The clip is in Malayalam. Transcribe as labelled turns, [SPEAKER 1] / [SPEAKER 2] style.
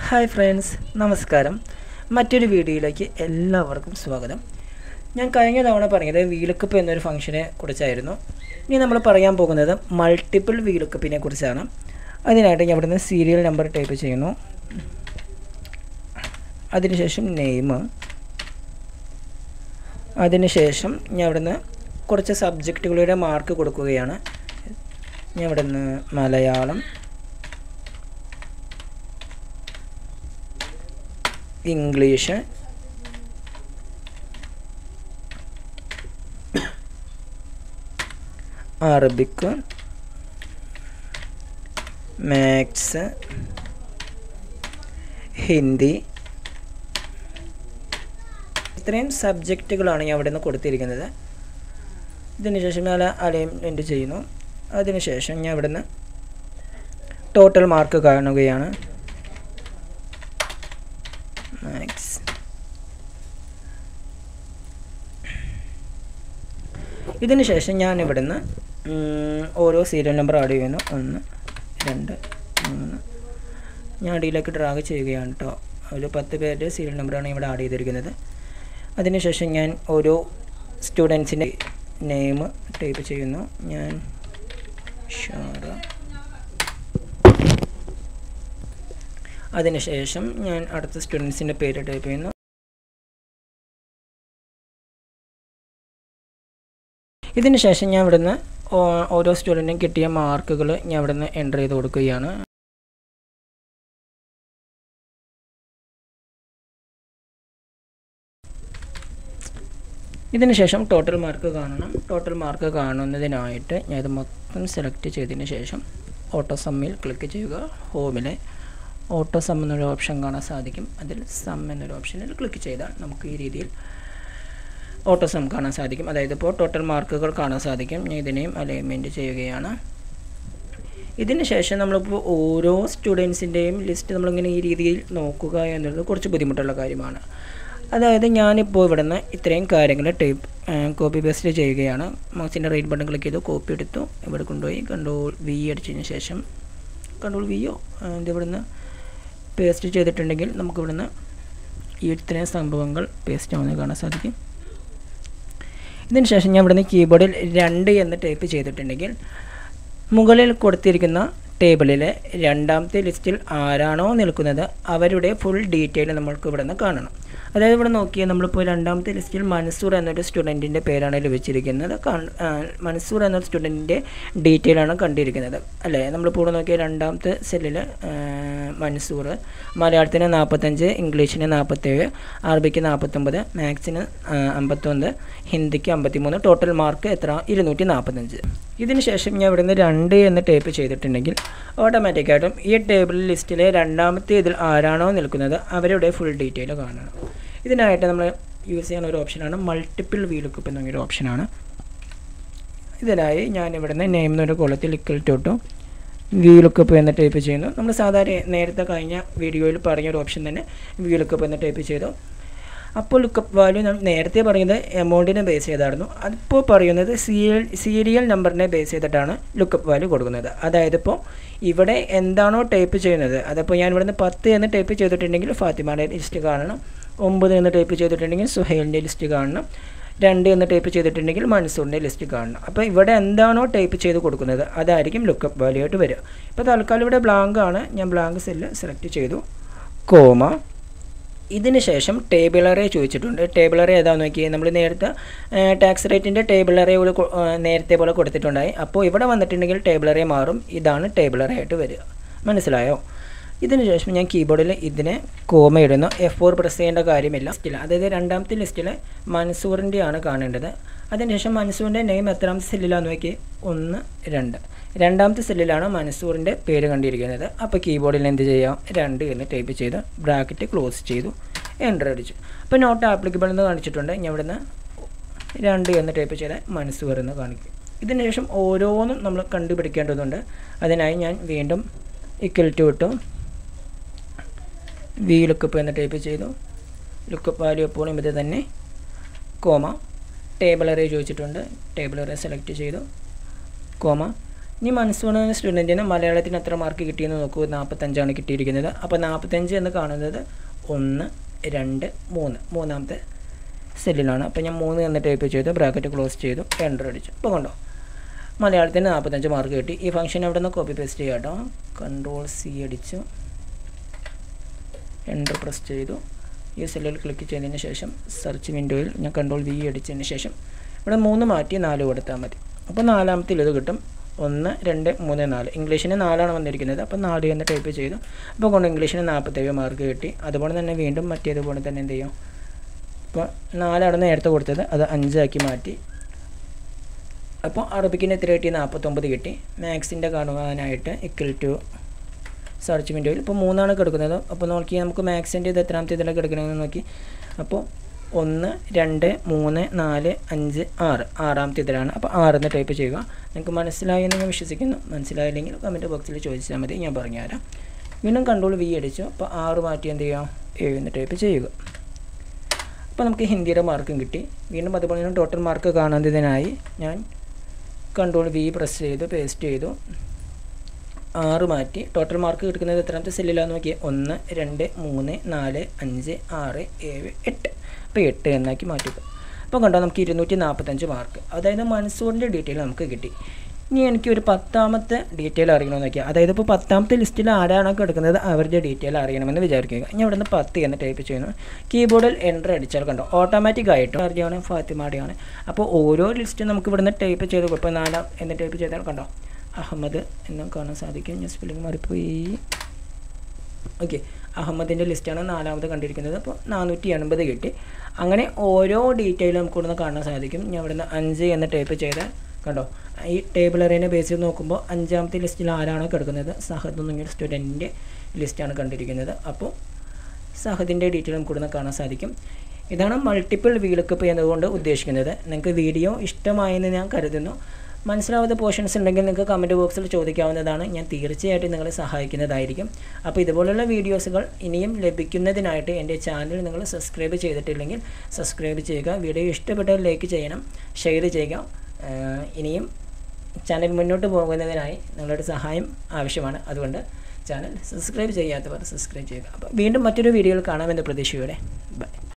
[SPEAKER 1] ഹായ് ഫ്രണ്ട്സ്, നമസ്കാരം. മറ്റൊരു വീഡിയോയിലേക്ക് എല്ലാവർക്കും സ്വാഗതം. ഞാൻ കഴിഞ്ഞ തവണ പറഞ്ഞത് വീലുക്കപ്പ് എന്നൊരു ഫംഗ്ഷനെ കുറിച്ചായിരുന്നു. ഇനി നമ്മൾ പറയാൻ പോകുന്നത് മൾട്ടിപ്പിൾ വീലുക്കപ്പിനെ കുറിച്ചാണ്. അതിനായിട്ട് ഞാൻ ഇവിടുന്ന് സീരിയൽ നമ്പർ ടൈപ്പ് ചെയ്യുന്നു. അതിനുശേഷം നെയിം. അതിനുശേഷം ഞാൻ ഇവിടുന്ന് കുറച്ച് സബ്ജക്റ്റുകളുടെ മാർക്ക് കൊടുക്കുകയാണ്. ഞാൻ ഇവിടുന്ന് Malayalam, English, Arabic, maths, Hindi, ഇത്രയും സബ്ജക്റ്റുകളാണ് ഞാൻ അവിടെ നിന്ന് കൊടുത്തിരിക്കുന്നത്. ഇതിനുശേഷം ഞാൻ അലൈൻമെൻറ്റ് ചെയ്യുന്നു. അതിനുശേഷം ഞാൻ ഇവിടെ നിന്ന് ടോട്ടൽ മാർക്ക് കാണുകയാണ്. മാത്സ്. ഇതിന് ശേഷം ഞാൻ ഇവിടുന്ന് ഓരോ സീരിയൽ നമ്പർ ആഡ് ചെയ്യുന്നു. 1, 2, 3. ഞാൻ അടിയിലേക്ക് ഡ്രാഗ് ചെയ്യുകയാണ് കേട്ടോ. ഒരു 10 പേരുടെ സീരിയൽ നമ്പറാണ് ഇവിടെ ആഡ് ചെയ്തിരിക്കുന്നത്. അതിനുശേഷം ഞാൻ ഓരോ സ്റ്റുഡൻസിൻ്റെ നെയിം ടൈപ്പ് ചെയ്യുന്നു. ഞാൻ ഷാറ. അതിനുശേഷം ഞാൻ അടുത്ത സ്റ്റുഡൻസിൻ്റെ പേര് ടൈപ്പ് ചെയ്യുന്നു. ഇതിന് ശേഷം ഞാൻ ഇവിടുന്ന് ഓരോ സ്റ്റുഡൻറ്റിനും കിട്ടിയ മാർക്കുകൾ ഞാൻ ഇവിടുന്ന് എൻ്റർ ചെയ്ത് കൊടുക്കുകയാണ്. ഇതിന് ശേഷം ടോട്ടൽ മാർക്ക് കാണണം. ടോട്ടൽ മാർക്ക് കാണുന്നതിനായിട്ട് ഞാൻ ഇത് മൊത്തം സെലക്ട് ചെയ്തതിന് ശേഷം ഓട്ടോ സമ്മിൽ ക്ലിക്ക് ചെയ്യുക. ഹോമിലെ ഓട്ടോ സം എന്നൊരു ഓപ്ഷൻ കാണാൻ സാധിക്കും. അതിൽ സം എന്നൊരു ഓപ്ഷനിൽ ക്ലിക്ക് ചെയ്താൽ നമുക്ക് ഈ രീതിയിൽ ഓട്ടോ സം കാണാൻ സാധിക്കും. അതായത് ഇപ്പോൾ ടോട്ടൽ മാർക്കുകൾ കാണാൻ സാധിക്കും. ഞാൻ ഇതിനെയും അലൈൻമെൻറ്റ് ചെയ്യുകയാണ്. ഇതിന് ശേഷം നമ്മളിപ്പോൾ ഓരോ സ്റ്റുഡൻസിൻ്റെയും ലിസ്റ്റ് നമ്മളിങ്ങനെ ഈ രീതിയിൽ നോക്കുക എന്നുള്ളത് കുറച്ച് ബുദ്ധിമുട്ടുള്ള കാര്യമാണ്. അതായത് ഞാനിപ്പോൾ ഇവിടുന്ന് ഇത്രയും കാര്യങ്ങൾ കോപ്പി പേസ്റ്റ് ചെയ്യുകയാണ്. മൗസിൻ്റെ റൈറ്റ് ബട്ടൺ ക്ലിക്ക് ചെയ്തു, കോപ്പി എടുത്തു, ഇവിടെ കൊണ്ടുപോയി Ctrl+V അടിച്ചതിന് ശേഷം Ctrl+Vയോ ഇതിവിടുന്ന് പേസ്റ്റ് ചെയ്തിട്ടുണ്ടെങ്കിൽ നമുക്കിവിടുന്ന് ഈ ഇത്രയും സംഭവങ്ങൾ പേസ്റ്റ് ആവുന്നത് കാണാൻ സാധിക്കും. ഇതിന് ശേഷം ഞാൻ ഇവിടുന്ന് കീബോർഡിൽ 2 എന്ന് ടൈപ്പ് ചെയ്തിട്ടുണ്ടെങ്കിൽ മുകളിൽ കൊടുത്തിരിക്കുന്ന ടേബിളിലെ രണ്ടാമത്തെ ലിസ്റ്റിൽ ആരാണോ നിൽക്കുന്നത് അവരുടെ ഫുൾ ഡീറ്റെയിൽ നമ്മൾക്ക് ഇവിടുന്ന് കാണണം. അതായത് ഇവിടെ നോക്കിയാൽ നമ്മളിപ്പോൾ രണ്ടാമത്തെ ലിസ്റ്റിൽ മൻസൂർ എന്നൊരു സ്റ്റുഡൻറ്റിൻ്റെ പേരാണ് ലഭിച്ചിരിക്കുന്നത്. മൻസൂർ എന്നൊരു സ്റ്റുഡൻറ്റിൻ്റെ ഡീറ്റെയിൽ ആണ് കണ്ടിരിക്കുന്നത് അല്ലേ. നമ്മളിപ്പോൾ ഇവിടെ നോക്കിയാൽ രണ്ടാമത്തെ സെല്ലിൽ മൻസൂർ, മലയാളത്തിന് 45, ഇംഗ്ലീഷിന് 47, അറബിക്ക് 49, മാത്സിന് 51, ഹിന്ദിക്ക് 53. ടോട്ടൽ മാർക്ക് എത്ര? 245. ഇതിന് ശേഷം ഞാൻ ഇവിടുന്ന് 2 എന്ന് ടൈപ്പ് ചെയ്തിട്ടുണ്ടെങ്കിൽ ഓട്ടോമാറ്റിക്കായിട്ടും ഈ ടേബിൾ ലിസ്റ്റിലെ രണ്ടാമത്തെ ഇതിൽ ആരാണോ നിൽക്കുന്നത് അവരുടെ ഫുൾ ഡീറ്റെയിൽ കാണണം. ഇതിനായിട്ട് നമ്മൾ യൂസ് ചെയ്യുന്ന ഒരു ഓപ്ഷനാണ് മൾട്ടിപ്പിൾ വീലുക്കപ്പ് എന്നൊരു ഓപ്ഷനാണ്. ഇതിനായി ഞാൻ ഇവിടുന്ന് നെയിം എന്നൊരു കോളത്തിൽ = വീലുക്കപ്പ് എന്ന് ടൈപ്പ് ചെയ്യുന്നു. നമ്മൾ സാധാരണ നേരത്തെ കഴിഞ്ഞ വീഡിയോയിൽ പറഞ്ഞൊരു ഓപ്ഷൻ തന്നെ വീലുക്കപ്പ് എന്ന് ടൈപ്പ് ചെയ്തു. അപ്പോൾ ലുക്കപ്പ് വാല്യൂ നേരത്തെ പറയുന്നത് എമൗണ്ടിനെ ബേസ് ചെയ്തായിരുന്നു. അതിപ്പോൾ പറയുന്നത് സീരിയൽ നമ്പറിനെ ബേസ് ചെയ്തിട്ടാണ് ലുക്കപ്പ് വാല്യൂ കൊടുക്കുന്നത്. അതായത് ഇപ്പോൾ ഇവിടെ എന്താണോ ടൈപ്പ് ചെയ്യുന്നത്, അതിപ്പോൾ ഞാൻ ഇവിടുന്ന് 10 എന്ന് ടൈപ്പ് ചെയ്തിട്ടുണ്ടെങ്കിൽ ഫാത്തിമയുടെ ലിസ്റ്റ് കാണണം. 9 എന്ന് ടൈപ്പ് ചെയ്തിട്ടുണ്ടെങ്കിൽ സുഹൈലിൻ്റെ ലിസ്റ്റ് കാണണം. 2 എന്ന് ടൈപ്പ് ചെയ്തിട്ടുണ്ടെങ്കിൽ മൻസൂറിൻ്റെ ലിസ്റ്റ് കാണണം. അപ്പോൾ ഇവിടെ എന്താണോ ടൈപ്പ് ചെയ്ത് കൊടുക്കുന്നത് അതായിരിക്കും ലുക്കപ്പ് വാല്യൂ ആയിട്ട് വരിക. ഇപ്പോൾ തൽക്കാലം ഇവിടെ ബ്ലാങ്ക് ആണ്. ഞാൻ ബ്ലാങ്ക് സെല്ല് സെലക്ട് ചെയ്തു, കോമ. ഇതിന് ശേഷം ടേബിൾ അറേ ചോദിച്ചിട്ടുണ്ട്. ടേബിൾ അറേ ഏതാണെന്ന് നോക്കിയാൽ നമ്മൾ നേരത്തെ ടാക്സ് റേറ്റിൻ്റെ ടേബിൾ അറേ നേരത്തെ പോലെ കൊടുത്തിട്ടുണ്ടായി. അപ്പോൾ ഇവിടെ വന്നിട്ടുണ്ടെങ്കിൽ ടേബിൾ അറേ മാറും. ഇതാണ് ടേബിൾ അറേ ആയിട്ട് വരിക. മനസ്സിലായോ? ഇതിന് ശേഷം ഞാൻ കീബോർഡിൽ ഇതിനെ കോമ ഇടുന്നു. F4 പ്രസ് ചെയ്യേണ്ട കാര്യമില്ല. അതായത് രണ്ടാമത്തെ ലിസ്റ്റിൽ മൻസൂറിൻ്റെ ആണ് കാണേണ്ടത്. അതിനുശേഷം മൻസൂറിൻ്റെ നെയിം എത്രാമത്തെ സെല്ലിലാണെന്ന് നോക്കി? 1, 2. രണ്ടാമത്തെ സെല്ലിലാണ് മൻസൂറിൻ്റെ പേര് കണ്ടിരിക്കുന്നത്. അപ്പോൾ കീബോർഡിൽ എന്ത് ചെയ്യാം? 2 എന്ന് ടൈപ്പ് ചെയ്ത് ബ്രാക്കറ്റ് ക്ലോസ് ചെയ്തു, എൻ്റർ അടിച്ചു. അപ്പോൾ നോട്ട് ആപ്ലിക്കബിൾ എന്ന് കാണിച്ചിട്ടുണ്ട്. ഞാൻ ഇവിടുന്ന് 2 എന്ന് ടൈപ്പ് ചെയ്ത് മൻസൂർ എന്ന് കാണിക്കും. ഇതിന് ശേഷം ഓരോന്നും നമ്മൾ കണ്ടുപിടിക്കേണ്ടതുണ്ട്. അതിനായി ഞാൻ വീണ്ടും = വീലുക്കപ്പ് എന്ന് ടൈപ്പ് ചെയ്തു. ലുക്കപ്പ് വാല്യൂ എപ്പോഴും ഇത് തന്നെ, കോമ. ടേബിൾ അറേ ചോദിച്ചിട്ടുണ്ട്. ടേബിൾ അറേ സെലക്ട് ചെയ്തു, കോമ. ഇനി മൻസൂൺ എന്ന സ്റ്റുഡൻറ്റിന് മലയാളത്തിന് എത്ര മാർക്ക് കിട്ടിയെന്ന് നോക്കൂ. 45 കിട്ടിയിരിക്കുന്നത്. അപ്പോൾ 45 എന്ന് കാണുന്നത് 1 2 3 മൂന്നാമത്തെ സെല്ലിലാണ്. അപ്പോൾ ഞാൻ 3 എന്ന് ടൈപ്പ് ചെയ്തു, ബ്രാക്കറ്റ് ക്ലോസ് ചെയ്തു, എൻ്റർ അടിച്ചു. അപ്പോൾ കണ്ടോ മലയാളത്തിന് 45 മാർക്ക് കിട്ടി. ഈ ഫംഗ്ഷൻ അവിടെ നിന്ന് കോപ്പി പേസ്റ്റ് ചെയ്യാം കേട്ടോ. Ctrl+C അടിച്ചു, എൻ്റർ പ്രസ് ചെയ്തു. ഈ സെല്ലിൽ ക്ലിക്ക് ചെയ്തതിന് ശേഷം സെർച്ച് വിൻഡോയിൽ ഞാൻ Ctrl+V അടിച്ചതിന് ശേഷം ഇവിടെ 3 മാറ്റി 4 കൊടുത്താൽ മതി. അപ്പോൾ നാലാമത്തിൽ ഇത് കിട്ടും. 1 2 3 4. ഇംഗ്ലീഷിന് 4 വന്നിരിക്കുന്നത്. അപ്പോൾ 4 എന്ന് ടൈപ്പ് ചെയ്തു. അപ്പോൾ കൊണ്ട് ഇംഗ്ലീഷിന് 47 മാർക്ക് കിട്ടി. അതുപോലെ തന്നെ വീണ്ടും മറ്റേതുപോലെ തന്നെ എന്ത് ചെയ്യും, ഇപ്പോൾ 4 നേരത്തെ കൊടുത്തത് അത് 5 ആക്കി മാറ്റി. അപ്പോൾ അറബിക്കിന് എത്ര കിട്ടി? 49 കിട്ടി. മാത്സിൻ്റെ കാണുവാനായിട്ട് ഇക്വൽ ടു സെർച്ച് വിൻഡോയിൽ ഇപ്പോൾ 3 കിടക്കുന്നത്. അപ്പോൾ നോക്കി നമുക്ക് മാത്സിൻ്റെ ഇത് എത്രാമത്തെ ഇതിലൊക്കെ എടുക്കണമെന്ന് നോക്കി. അപ്പോൾ 1 2 3 4 5 6 ആറാമത്തെ ഇതിലാണ്. അപ്പോൾ 6 എന്ന് ടൈപ്പ് ചെയ്യുക. നിങ്ങൾക്ക് മനസ്സിലായി എന്ന് ഞാൻ വിശ്വസിക്കുന്നു. മനസ്സിലായില്ലെങ്കിൽ കമൻറ്റ് ബോക്സിൽ ചോദിച്ചാൽ മതി, ഞാൻ പറഞ്ഞുതരാം. വീണ്ടും Ctrl+V അടിച്ചു. അപ്പോൾ 6 മാറ്റി എന്ത് ചെയ്യുക, 7 എന്ന് ടൈപ്പ് ചെയ്യുക. അപ്പോൾ നമുക്ക് ഹിന്ദിയുടെ മാർക്കും കിട്ടി. വീണ്ടും അതുപോലെ തന്നെ ടോട്ടൽ മാർക്ക് കാണുന്നതിനായി ഞാൻ Ctrl+V പ്രസ് ചെയ്തു, പേസ്റ്റ് ചെയ്തു, 6 മാറ്റി. ടോട്ടൽ മാർക്ക് കിട്ടുന്നത് എത്രാമത്തെ സെല്ലിലാണെന്ന് നോക്കിയാൽ 1 2 3 4 5 6 7 8. അപ്പോൾ 8 എന്നാക്കി മാറ്റുക. അപ്പോൾ കണ്ടോ നമുക്ക് 245 മാർക്ക്. അതായത് മൻസൂറിൻ്റെ ഡീറ്റെയിൽ നമുക്ക് കിട്ടി. ഇനി എനിക്ക് ഒരു 10ാമത്തെ ഡീറ്റെയിൽ അറിയണമെന്ന് നോക്കിയാൽ, അതായത് ഇപ്പോൾ 10ാമത്തെ ലിസ്റ്റിൽ ആരാണോ കിടക്കുന്നത് അവരുടെ ഡീറ്റെയിൽ അറിയണമെന്ന് വിചാരിക്കുക. ഞാൻ ഇവിടെ നിന്ന് 10 എന്ന് ടൈപ്പ് ചെയ്യുന്നു. കീബോർഡിൽ എൻ്റർ അടിച്ചാൽ കണ്ടോ ഓട്ടോമാറ്റിക്കായിട്ട് ആരുടെയാണ്, ഫാത്തിമയുടെയാണ്. അപ്പോൾ ഓരോ ലിസ്റ്റും നമുക്ക് ഇവിടെ നിന്ന് ടൈപ്പ് ചെയ്ത് ഇപ്പോൾ 4 എന്ന് ടൈപ്പ് ചെയ്താൽ കണ്ടോ അഹമ്മദ് എന്നും കാണാൻ സാധിക്കും. ഞാൻ സ്പെല്ലിംഗ് മാറിപ്പോയി. ഓക്കെ, അഹമ്മദിൻ്റെ ലിസ്റ്റാണ് 4ാമത് കണ്ടിരിക്കുന്നത്. അപ്പോൾ 480 കിട്ടി. അങ്ങനെ ഓരോ ഡീറ്റെയിലും നമുക്ക് ഇവിടുന്ന് കാണാൻ സാധിക്കും. ഞാൻ ഇവിടുന്ന് 5 എന്ന് ടൈപ്പ് ചെയ്താൽ കണ്ടോ ഈ ടേബിൾ അറേനെ ബേസ് ചെയ്ത് നോക്കുമ്പോൾ 5ാമത്തെ ലിസ്റ്റിൽ ആരാണോ കിടക്കുന്നത്, സഹദ് എന്നൊരു സ്റ്റുഡൻറ്റിൻ്റെ ലിസ്റ്റാണ് കണ്ടിരിക്കുന്നത്. അപ്പോൾ സഹദിൻ്റെ ഡീറ്റെയിൽ നമുക്ക് ഇവിടുന്ന് കാണാൻ സാധിക്കും. ഇതാണ് മൾട്ടിപ്പിൾ വീലക്കപ്പ് എന്നതുകൊണ്ട് ഉദ്ദേശിക്കുന്നത്. നിങ്ങൾക്ക് വീഡിയോ ഇഷ്ടമായെന്ന് ഞാൻ കരുതുന്നു. മനസ്സിലാവാത്ത പോർഷൻസ് ഉണ്ടെങ്കിൽ നിങ്ങൾക്ക് കമൻറ്റ് ബോക്സിൽ ചോദിക്കാവുന്നതാണ്. ഞാൻ തീർച്ചയായിട്ടും നിങ്ങളെ സഹായിക്കുന്നതായിരിക്കും. അപ്പോൾ ഇതുപോലുള്ള വീഡിയോസുകൾ ഇനിയും ലഭിക്കുന്നതിനായിട്ട് എൻ്റെ ചാനൽ നിങ്ങൾ സബ്സ്ക്രൈബ് ചെയ്തിട്ടില്ലെങ്കിൽ സബ്സ്ക്രൈബ് ചെയ്യുക. വീഡിയോ ഇഷ്ടപ്പെട്ടാൽ ലൈക്ക് ചെയ്യണം, ഷെയർ ചെയ്യുക. ഇനിയും ചാനൽ മുന്നോട്ട് പോകുന്നതിനായി നിങ്ങളുടെ സഹായം ആവശ്യമാണ്. അതുകൊണ്ട് ചാനൽ സബ്സ്ക്രൈബ് ചെയ്യാത്തവർ സബ്സ്ക്രൈബ് ചെയ്യുക. അപ്പോൾ വീണ്ടും മറ്റൊരു വീഡിയോയിൽ കാണാമെന്ന പ്രതീക്ഷയോടെ ബൈ.